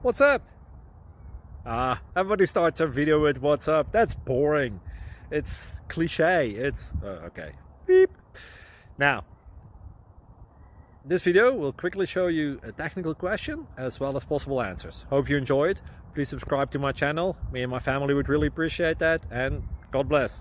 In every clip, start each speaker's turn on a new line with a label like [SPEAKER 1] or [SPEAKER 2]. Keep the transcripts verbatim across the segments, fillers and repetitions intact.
[SPEAKER 1] What's up? Ah, everybody starts a video with what's up. That's boring. It's cliche. It's uh, okay. Beep. Now, this video will quickly show you a technical question as well as possible answers. Hope you enjoyed. Please subscribe to my channel. Me and my family would really appreciate that, and God bless.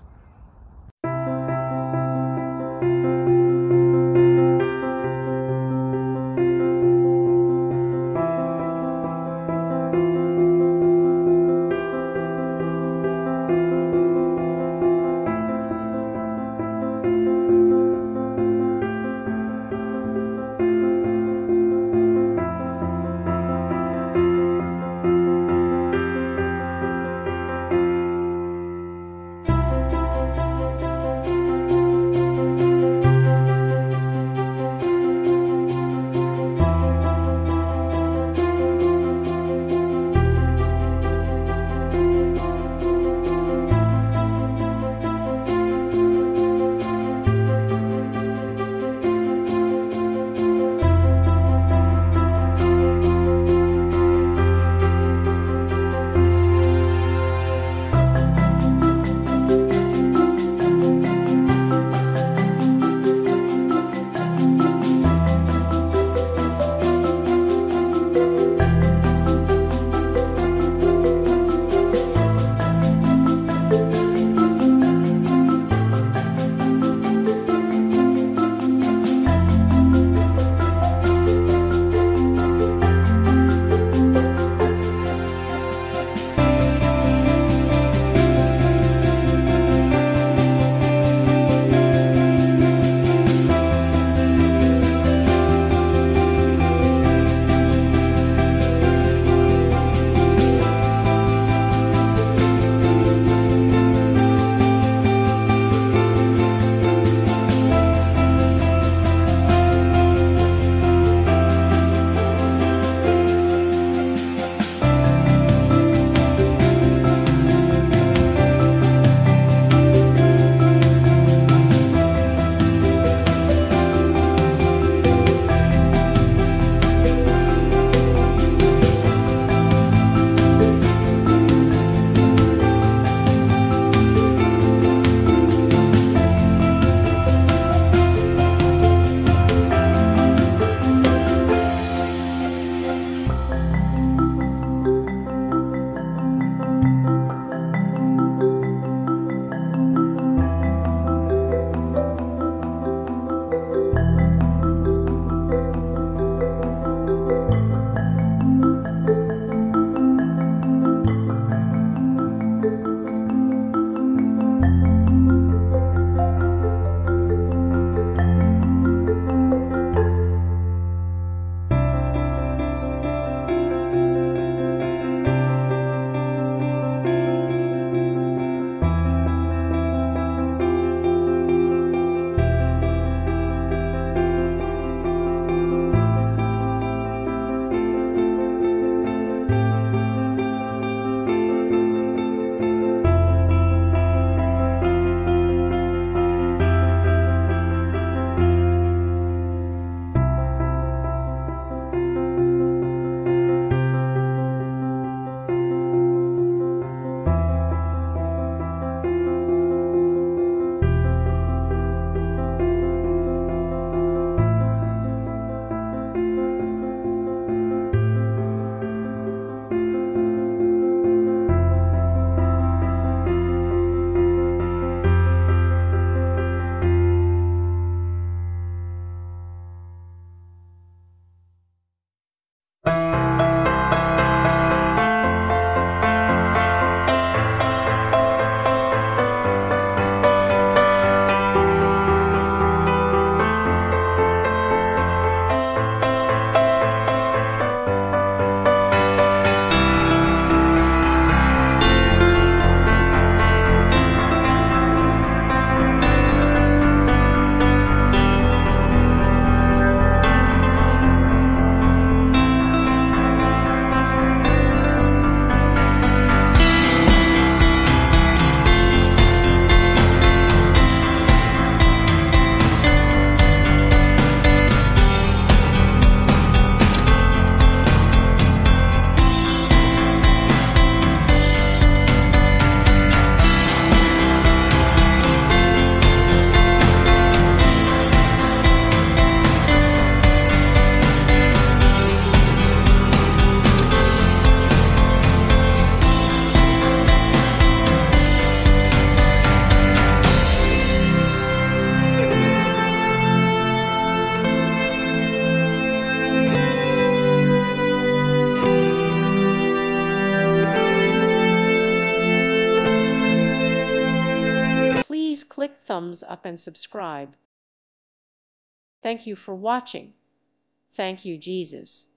[SPEAKER 2] click thumbs up and subscribe. Thank you for watching. Thank you, Jesus.